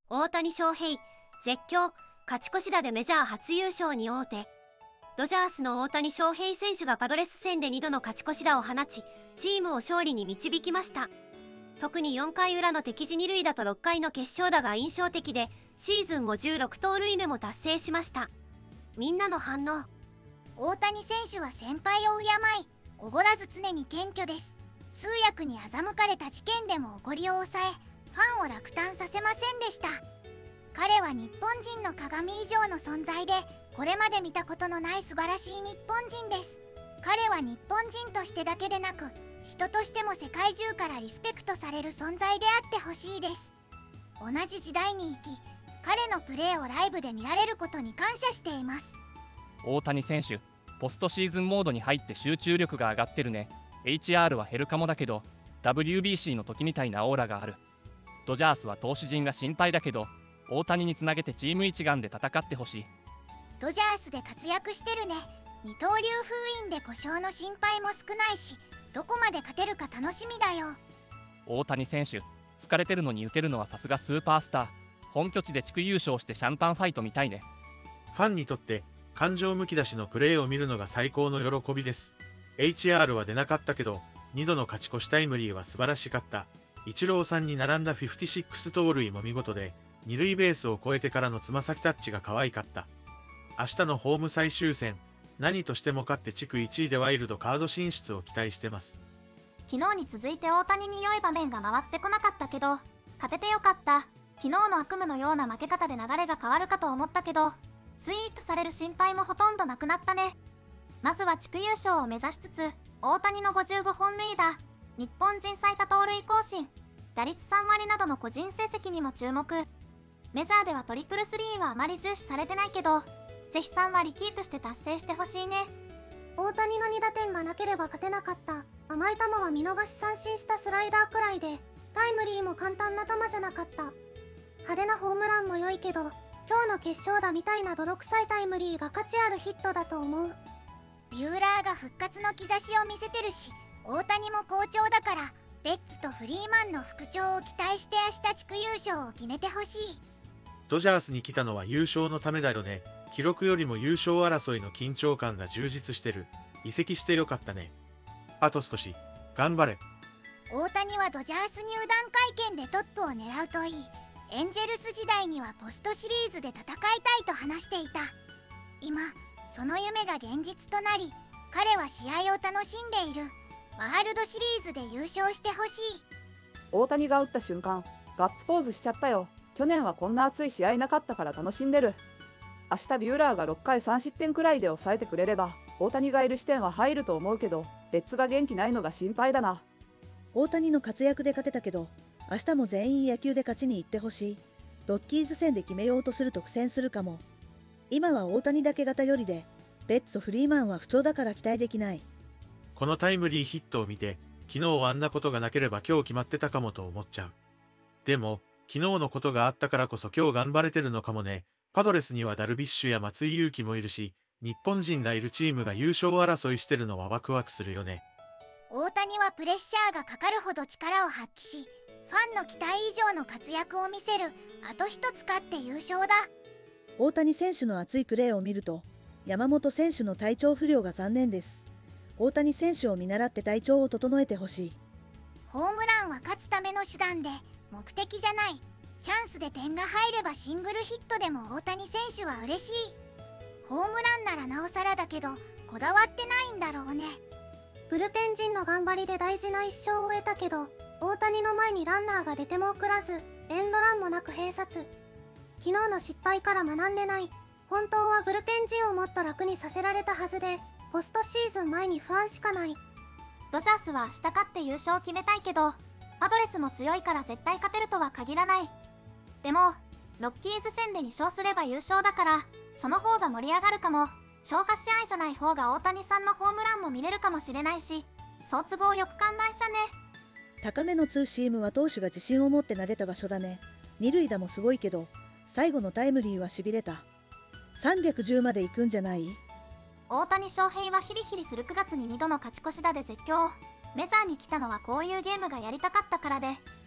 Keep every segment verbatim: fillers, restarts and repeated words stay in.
大谷翔平、絶叫、勝ち越し打でメジャー初優勝に王手。ドジャースの大谷翔平選手がパドレス戦でにどの勝ち越し打を放ち、チームを勝利に導きました。特によんかいうらの敵地に塁打とろっかいの決勝打が印象的で、シーズンごじゅうろくとうるいめも達成しました。みんなの反応。 大谷選手は先輩を敬い、おごらず常に謙虚です。通訳に欺かれた事件でもおごりを抑え、ファンを落胆させませんでした。彼は日本人の鏡以上の存在で、これまで見たことのない素晴らしい日本人です。彼は日本人としてだけでなく、人としても世界中からリスペクトされる存在であってほしいです。同じ時代に生き、彼のプレーをライブで見られることに感謝しています。 大谷選手、ポストシーズンモードに入って集中力が上がってるね。 エイチアール は減るかもだけど ダブリュービーシー の時みたいなオーラがある。ドジャースは投手陣が心配だけど、大谷につなげてチーム一丸で戦ってほしい。 ドジャースで活躍してるね。二刀流封印で故障の心配も少ないし、どこまで勝てるか楽しみだよ。 大谷選手、疲れてるのに打てるのはさすがスーパースター。本拠地で地区優勝してシャンパンファイトみたいね。 ファンにとって感情むき出しのプレーを見るのが最高の喜びです。 エイチアール は出なかったけどにどの勝ち越しタイムリーは素晴らしかった。イチローさんに並んだごじゅうろく盗塁も見事で、二塁ベースを越えてからのつま先タッチが可愛かった。明日のホーム最終戦、何としても勝って地区いちいでワイルドカード進出を期待してます。 昨日に続いて大谷に良い場面が回ってこなかったけど、勝ててよかった。昨日の悪夢のような負け方で流れが変わるかと思ったけど、スイープされる心配もほとんどなくなったね。まずは地区優勝を目指しつつ、大谷のごじゅうごほんるいだ、日本人最多盗塁更新、打率さんわりなどの個人成績にも注目。メジャーではトリプルスリーはあまり重視されてないけど、ぜひさんわりキープして達成してほしいね。 大谷のにだてんがなければ勝てなかった。甘い球は見逃し三振したスライダーくらいで、タイムリーも簡単な球じゃなかった。派手なホームランも良いけど、今日の決勝打みたいな泥臭いタイムリーが価値あるヒットだと思う。 ビューラーが復活の兆しを見せてるし、大谷も好調だから、ベッツとフリーマンの復調を期待して明日地区優勝を決めてほしい。 ドジャースに来たのは優勝のためだよね。記録よりも優勝争いの緊張感が充実してる。移籍してよかったね。あと少し、頑張れ。 大谷はドジャース入団会見でトップを狙うといい。エンジェルス時代にはポストシリーズで戦いたいと話していた。今、その夢が現実となり、彼は試合を楽しんでいる。ワールドシリーズで優勝してほしい。 大谷が打った瞬間、ガッツポーズしちゃったよ。去年はこんな熱い試合なかったから楽しんでる。明日ビューラーがろっかいさんしってんくらいで抑えてくれれば、大谷がいる視点は入ると思うけど、レッツが元気ないのが心配だな。 大谷の活躍で勝てたけど、明日も全員野球で勝ちに行ってほしい。ロッキーズ戦で決めようとすると苦戦するかも。今は大谷だけが頼りで、ベッツとフリーマンは不調だから期待できない。 このタイムリーヒットを見て、昨日はあんなことがなければ今日決まってたかもと思っちゃう。でも、昨日のことがあったからこそ今日頑張れてるのかもね。パドレスにはダルビッシュや松井裕樹もいるし、日本人がいるチームが優勝争いしてるのはワクワクするよね。 大谷はプレッシャーがかかるほど力を発揮し、ファンの期待以上の活躍を見せる。あと一つ勝って優勝だ。 大谷選手の熱いプレーを見ると、山本選手の体調不良が残念です。大谷選手を見習って体調を整えてほしい。 ホームランは勝つための手段で、目的じゃない。チャンスで点が入ればシングルヒットでも大谷選手は嬉しい。ホームランならなおさらだけど、こだわってないんだろうね。 ブルペン陣の頑張りで大事な一勝を得たけど、大谷の前にランナーが出ても送らず、エンドランもなく併殺。昨日の失敗から学んでない。本当はブルペン陣をもっと楽にさせられたはずで、ポストシーズン前に不安しかない。 ドジャースは明日勝って優勝を決めたいけど、パドレスも強いから絶対勝てるとは限らない。でも、ロッキーズ戦でに勝すれば優勝だから、その方が盛り上がるかも。消化試合じゃない方が大谷さんのホームランも見れるかもしれないし、そう都合よく考えちゃね。 高めのツーシームは投手が自信を持って投げた場所だね。二塁打もすごいけど、最後のタイムリーはしびれた。さんびゃくじゅうまで行くんじゃない？ 大谷翔平はヒリヒリするくがつににどの勝ち越し打で絶叫。メジャーに来たのはこういうゲームがやりたかったからで、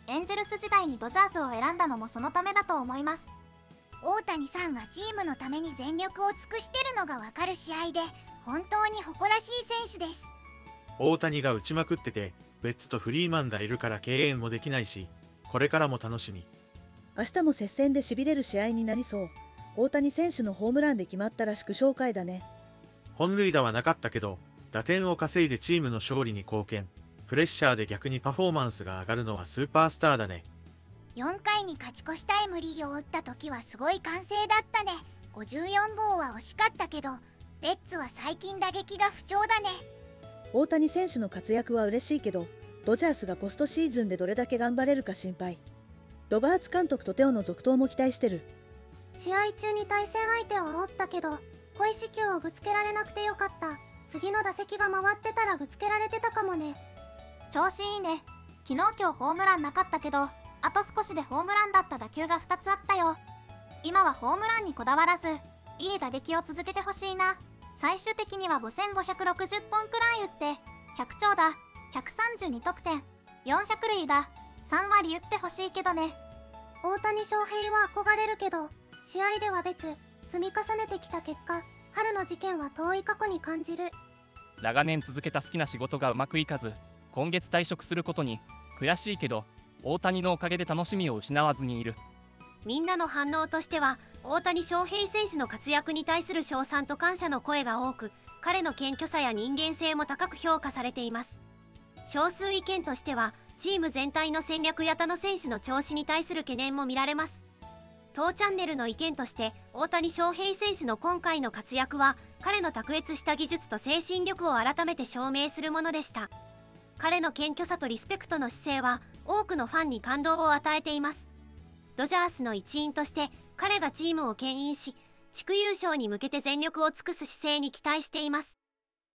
エンジェルス時代にドジャースを選んだのもそのためだと思います。 大谷さんがチームのために全力を尽くしてるのがわかる試合で、本当に誇らしい選手です。 大谷が打ちまくってて、ベッツとフリーマンがいるから敬遠もできないし、これからも楽しみ。 明日も接戦で痺れる試合になりそう。大谷選手のホームランで決まったら祝勝会だね。 本塁打はなかったけど、打点を稼いでチームの勝利に貢献。プレッシャーで逆にパフォーマンスが上がるのはスーパースターだね。 よんかいに勝ち越しタイムリーを打った時はすごい歓声だったね。ごじゅうよんごうは惜しかったけど、レッツは最近打撃が不調だね。 大谷選手の活躍は嬉しいけど、ドジャースがポストシーズンでどれだけ頑張れるか心配。ロバーツ監督とテオの続投も期待してる。 試合中に対戦相手を煽ったけど、小石球をぶつけられなくてよかった。次の打席が回ってたらぶつけられてたかもね。 調子いいね。昨日今日ホームランなかったけど、あと少しでホームランだった打球がふたつあったよ。今はホームランにこだわらず、いい打撃を続けてほしいな。最終的にはごせんごひゃくろくじゅっぽんくらい打ってひゃくちょうだ、ひゃくさんじゅうにとくてん、よんひゃくるいだ、さんわり打ってほしいけどね。 大谷翔平は憧れるけど、試合では別、積み重ねてきた結果、春の事件は遠い過去に感じる。 長年続けた好きな仕事がうまくいかず、今月退職することに悔しいけど、大谷のおかげで楽しみを失わずにいる。 みんなの反応としては、大谷翔平選手の活躍に対する称賛と感謝の声が多く、彼の謙虚さや人間性も高く評価されています。少数意見としては、チーム全体の戦略や他の選手の調子に対する懸念も見られます。当チャンネルの意見として、大谷翔平選手の今回の活躍は、彼の卓越した技術と精神力を改めて証明するものでした。彼の謙虚さとリスペクトの姿勢は、多くのファンに感動を与えています。ドジャースの一員として、彼がチームを牽引し、地区優勝に向けて全力を尽くす姿勢に期待しています。